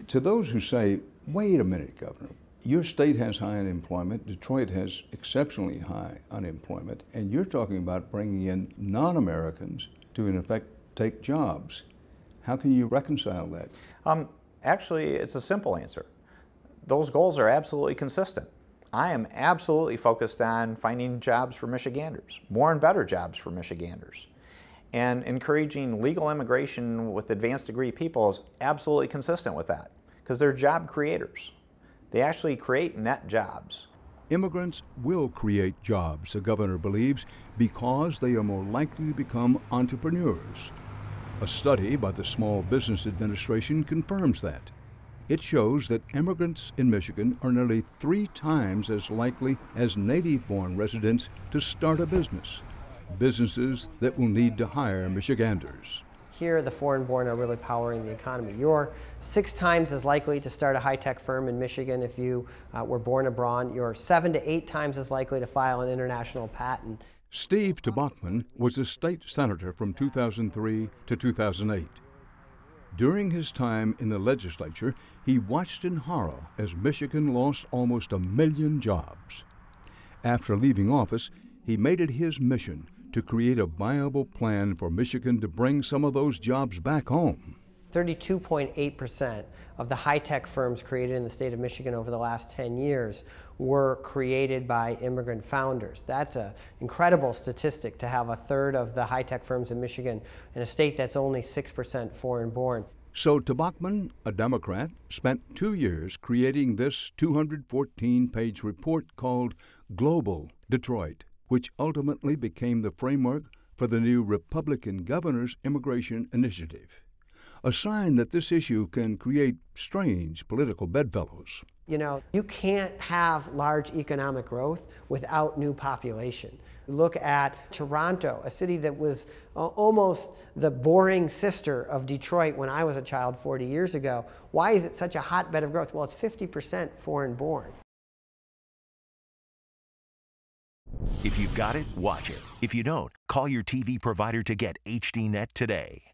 To those who say, wait a minute, Governor, your state has high unemployment, Detroit has exceptionally high unemployment, and you're talking about bringing in non-Americans to, in effect, take jobs. How can you reconcile that? Actually, it's a simple answer. Those goals are absolutely consistent. I am absolutely focused on finding jobs for Michiganders, more and better jobs for Michiganders. And encouraging legal immigration with advanced degree people is absolutely consistent with that, because they're job creators. They actually create net jobs. Immigrants will create jobs, the governor believes, because they are more likely to become entrepreneurs. A study by the Small Business Administration confirms that. It shows that immigrants in Michigan are nearly 3 times as likely as native-born residents to start a business, businesses that will need to hire Michiganders. Here, the foreign-born are really powering the economy. You're 6 times as likely to start a high-tech firm in Michigan if you were born abroad. You're 7 to 8 times as likely to file an international patent. Steve Tobocman was a state senator from 2003 to 2008. During his time in the legislature, he watched in horror as Michigan lost almost 1 million jobs. After leaving office, he made it his mission to create a viable plan for Michigan to bring some of those jobs back home. 32.8% of the high-tech firms created in the state of Michigan over the last 10 years were created by immigrant founders. That's an incredible statistic to have 1/3 of the high-tech firms in Michigan in a state that's only 6% foreign-born. So Tobocman, a Democrat, spent 2 years creating this 214-page report called Global Detroit, which ultimately became the framework for the new Republican governor's immigration initiative. A sign that this issue can create strange political bedfellows. You know, you can't have large economic growth without new population. Look at Toronto, a city that was almost the boring sister of Detroit when I was a child 40 years ago. Why is it such a hotbed of growth? Well, it's 50% foreign-born. If you've got it, watch it. If you don't, call your TV provider to get HDNet today.